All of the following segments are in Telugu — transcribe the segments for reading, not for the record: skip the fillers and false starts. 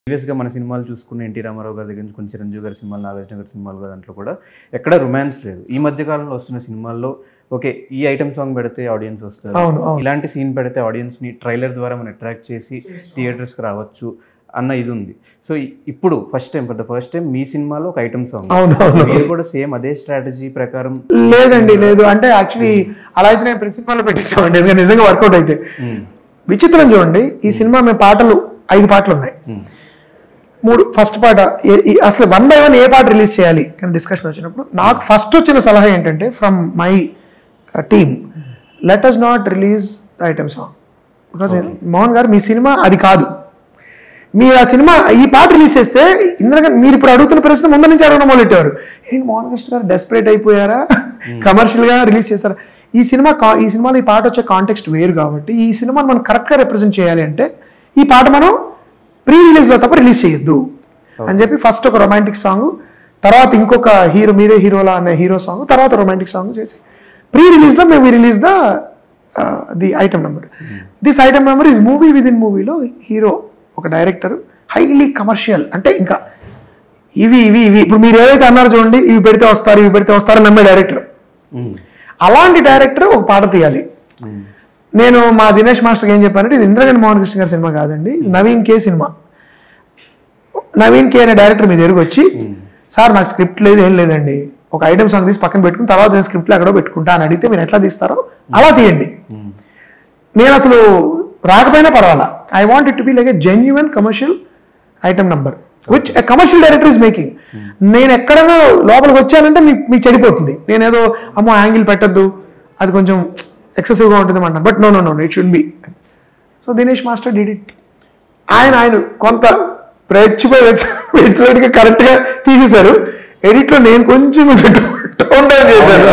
ప్రీవియస్గా మన సినిమాలు చూసుకున్న ఎన్టీ రామారావు గారి దగ్గర నుంచి కొన్ని చిరంజీవి గారి సినిమాలు, నాగార్జున గారి సినిమాలు దాంట్లో కూడా ఎక్కడ రొమాన్స్ లేదు. ఈ మధ్య కాలంలో వస్తున్న సినిమాల్లో ఓకే ఈ ఐటమ్ సాంగ్ పెడితే ఆడియన్స్ వస్తారు, ఇలాంటి సీన్ పెడితే ఆడియన్స్ని ట్రైలర్ ద్వారా మనం అట్రాక్ట్ చేసి థియేటర్స్కి రావచ్చు అన్న ఇది ఉంది. సో ఇప్పుడు ఫర్ ద ఫస్ట్ టైం మీ సినిమాలో ఒక ఐటమ్ సాంగ్, మీరు కూడా సేమ్ అదే స్ట్రాటజీ ప్రకారం? లేదండి, లేదు. అంటే యాక్చువల్లీ అలా అయితే నేను ప్రతి సినిమాలో పెట్టిస్తామండి, ఎందుకంటే నిజంగా వర్కౌట్ అయితే. విచిత్రం చూడండి, ఈ సినిమా మేము పాటలు 5 పాటలు ఉన్నాయి. 3 ఫస్ట్ పాట అసలు 1 by 1 ఏ పాట రిలీజ్ చేయాలి కానీ డిస్కషన్ వచ్చినప్పుడు నాకు ఫస్ట్ వచ్చిన సలహా ఏంటంటే from my team, let us not release the item song. Because Mohan గారు మీ సినిమా అది కాదు, మీరు ఆ సినిమా ఈ పాట రిలీజ్ చేస్తే ఇంద్రగంటి మీరు ఇప్పుడు అడుగుతున్న ప్రశ్న ముందు నుంచి అడగడం మొదలెట్టారు, ఏంటి మోహన్ కృష్ణ గారు డెస్పరేట్ అయిపోయారా, కమర్షియల్గా రిలీజ్ చేశారా? ఈ సినిమాలో ఈ పాట వచ్చే కాంటెక్స్ట్ వేరు కాబట్టి ఈ సినిమాని మనం కరెక్ట్గా రిప్రజెంట్ చేయాలి అంటే ఈ పాట మనం ప్రీ రిలీజ్లో తప్ప రిలీజ్ చేయొద్దు అని చెప్పి ఫస్ట్ ఒక రొమాంటిక్ సాంగ్, తర్వాత ఇంకొక హీరో మీరే హీరోలా అనే హీరో సాంగ్, తర్వాత రొమాంటిక్ సాంగ్ చేసి ప్రీ రిలీజ్లో మేము release the item number. This item number is movie with in మూవీలో హీరో ఒక డైరెక్టర్ హైలీ కమర్షియల్, అంటే ఇంకా ఇవి ఇప్పుడు మీరు ఏదైతే అన్నారో చూడండి, ఇవి పెడితే వస్తారు నమ్మే డైరెక్టర్. అలాంటి డైరెక్టర్ ఒక పాట తీయాలి. నేను మా దినేష్ మాస్టర్కి ఏం చెప్పానంటే ఇది ఇంద్రగంటి మోహన కృష్ణ గారి సినిమా కాదండి, నవీన్ కే సినిమా. నవీన్ కే అనే డైరెక్టర్ మీ దగ్గరకు వచ్చి, సార్ నాకు స్క్రిప్ట్ లేదు ఏం లేదండి, ఒక ఐటమ్ సాంగ్ తీసి పక్కన పెట్టుకుని తర్వాత నేను స్క్రిప్ట్లో ఎక్కడో పెట్టుకుంటా అని అడిగితే మీరు ఎట్లా తీస్తారో అలా తీయండి. నేను అసలు రాకపోయినా పర్వాలా, I want it to be like a genuine commercial item number which a commercial director is making. నేను ఎక్కడైనా లోపలికి వచ్చానంటే మీకు చెడిపోతుంది, నేనేదో అమ్మో యాంగిల్ పెట్టద్దు అది కొంచెం ఎక్సెసివ్గా ఉంటుంది అంటాను, but no it should be. So Dinesh master did it. ఆయన కొంత రెచ్చిపోయి కరెక్ట్గా తీసేశారు. ఎడిట్లో నేను కొంచెం టోన్ డౌన్ చేశాను.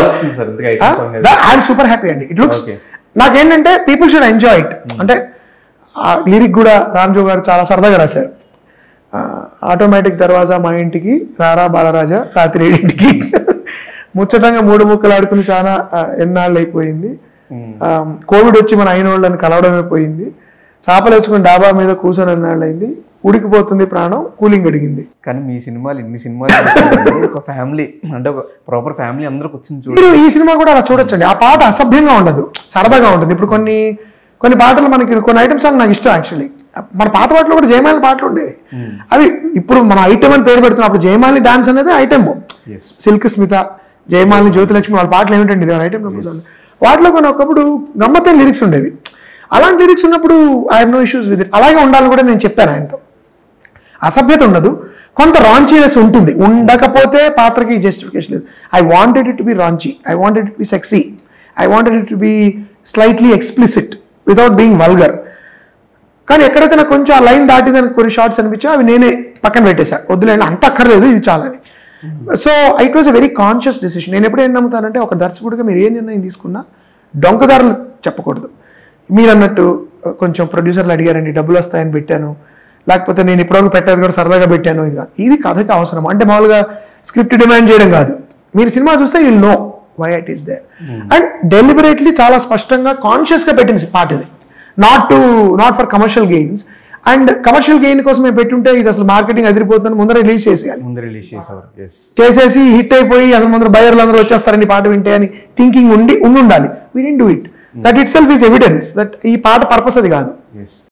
ఐఎమ్ సూపర్ హ్యాపీ అండి. ఇట్ లుక్స్ నాకేంటంటే పీపుల్ షుడ్ ఎంజాయ్ ఇట్. అంటే లిరిక్ కూడా రామ్జో గారు చాలా సరదాగా రాశారు. ఆటోమేటిక్ దర్వాజా మా ఇంటికి రారా బాలరాజా రాత్రి 7ంటికి ముచ్చటంగా 3 ముక్కలు ఆడుకుని చాలా ఎన్నాళ్ళు అయిపోయింది, కోవిడ్ వచ్చి మన అయిన వాళ్ళని కలవడమే పోయింది, చేపలేసుకుని డాబా మీద కూర్చొని ఎన్నాళ్ళు అయింది, ఉడికిపోతుంది ప్రాణం కూలింగ్ అడిగింది. కానీ మీ సినిమాలు ఇన్ని సినిమాలు ఒక ఫ్యామిలీ అంటే ఒక ప్రాపర్ ఫ్యామిలీ అందరూ కూర్చొని చూడండి. ఈ సినిమా కూడా అలా చూడొచ్చండి. ఆ పాట అసభ్యంగా ఉండదు, సరదాగా ఉంటుంది. ఇప్పుడు కొన్ని పాటలు మనకి కొన్ని ఐటమ్ సాంగ్ నాకు ఇష్టం యాక్చువల్లీ. మన పాత పాటలు కూడా జయమాలి పాటలు ఉండేవి, అవి ఇప్పుడు మన ఐటమ్ అని పేరు పెడుతున్నప్పుడు జయమాలి డాన్స్ అనేది ఐటమ్. సిల్క్ స్మిత, జయమాలిని, జ్యోతిలక్ష్మి వాళ్ళ పాటలు ఏమిటండి ఇది ఐటమ్ వాటిలో కొన్ని ఒకప్పుడు గమ్మత్తైన లిరిక్స్ ఉండేవి. అలాంటి లిరిక్స్ ఉన్నప్పుడు I have no issues with it. అలాగే ఉండాలని కూడా నేను చెప్పాను ఆయనతో. అసభ్యత ఉండదు, కొంత రాంచీనెస్ ఉంటుంది. ఉండకపోతే పాత్రకి జస్టిఫికేషన్ లేదు. I wanted it to be raunchy, I wanted it to be sexy, I wanted it to be slightly explicit without being vulgar. కానీ ఎక్కడైతే నాకు కొంచెం ఆ లైన్ దాటిదని కొన్ని షార్ట్స్ అనిపించా అవి నేనే పక్కన పెట్టేశాను. వద్దులేండి అంత అక్కర్లేదు ఇది చాలని. So it was a very conscious decision. నేను ఎప్పుడు ఏం నమ్ముతానంటే ఒక దర్శకుడిగా మీరు ఏ నిర్ణయం తీసుకున్నా డొంకదారులు చెప్పకూడదు. మీరు అన్నట్టు కొంచెం ప్రొడ్యూసర్లు అడిగారండి డబ్బులు వస్తాయని పెట్టాను, లేకపోతే నేను ఇప్పటివరకు పెట్టేది కూడా సరదాగా పెట్టాను, ఇది కథకి అవసరం అంటే మామూలుగా స్క్రిప్ట్ డిమాండ్ చేయడం కాదు. మీరు సినిమా చూస్తే you know why it is there. And deliberately చాలా స్పష్టంగా కాన్షియస్గా పెట్టిన పాట ఇది, not for commercial gains. And commercial gain కోసం మేము పెట్టుంటే ఇది అసలు మార్కెటింగ్ అదిరిపోతుందని ముందర రిలీజ్ చేసేయాలి, చేసేసి హిట్ అయిపోయి అసలు ముందర బయర్లు అందరూ వచ్చేస్తారని పాట వింటే అని థింకింగ్ ఉండాలి. We didn't do it. That itself is evidence that ఈ పాట పర్పస్ అది కాదు.